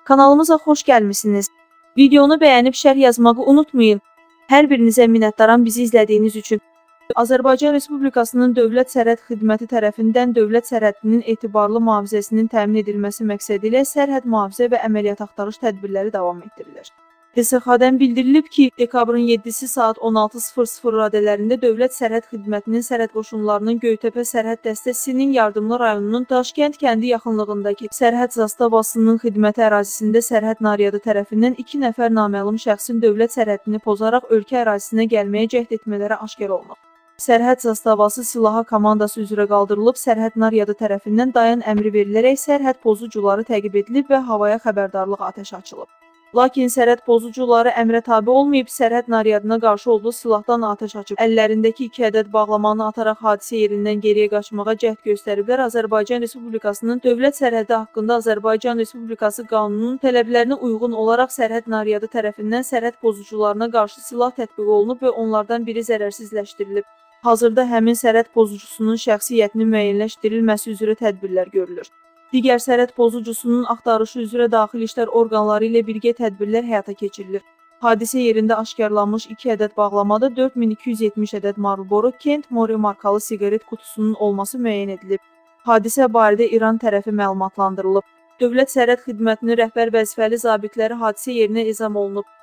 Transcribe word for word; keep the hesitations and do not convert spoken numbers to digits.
Kanalımıza xoş gəlmisiniz. Videonu bəyənib şərh yazmağı unutmayın. Hər birinizə minnətdaram bizi izlədiyiniz üçün. Azərbaycan Respublikasının Dövlət Sərhəd Xidməti tərəfindən dövlət sərhədinin etibarlı mühafizəsinin təmin edilməsi məqsədilə sərhəd mühafizə və əməliyyat axtarış tədbirləri davam etdirilir. S X A-dən bildirilib ki, dekabrın yeddisi saat on altı sıfır sıfır radələrində Dövlət Sərhəd Xidmətinin sərhəd qoşunlarının Göytəpə sərhəd dəstəsinin Yardımlı rayonunun Daşkənd kəndi yaxınlığındakı sərhəd zastavasının xidməti ərazisində sərhəd naryadı tərəfindən iki nəfər naməlum şəxsin dövlət sərhədini pozaraq ölkə ərazisinə gəlməyə cəhd etmələri aşkar olunub. Sərhəd zastavası silaha komandası üzrə qaldırılıb, sərhəd naryadı tərəfindən dayan əmri verilərək sərhəd pozucuları təqib edilib və havaya xəbərdarlıq atəşi açılıb. Lakin sərhəd pozucuları əmrə tabe olmayıb, sərhəd naryadına qarşı olduğu silahdan atəş açıb, əllərindəki iki ədəd bağlamanı ataraq hadisə yerindən geriyə qaçmağa cəhd göstəriblər. Azərbaycan Respublikasının dövlət sərhədi haqqında Azərbaycan Respublikası qanununun tələblərinə uyğun olaraq sərhəd naryadı tərəfindən sərhəd pozucularına qarşı silah tətbiq olunub və onlardan biri zərərsizləşdirilib. Hazırda həmin sərhəd pozucusunun şəxsiyyətinin müəyyənləşdirilməsi üzrə tədbirlər görülür. Digər sərhəd pozucusunun axtarışı üzrə daxili işlər orqanları ilə birgə tədbirlər həyata keçirilir. Hadisə yerində aşkarlanmış iki ədəd bağlamada dörd min iki yüz yetmiş ədəd Marlboro Kent Mori markalı siqaret qutusunun olması müəyyən edilib. Hadisə barədə İran tərəfi məlumatlandırılıb. Dövlət Sərhəd Xidmətinin rəhbər vəzifəli zabitləri hadisə yerinə ezam olunub.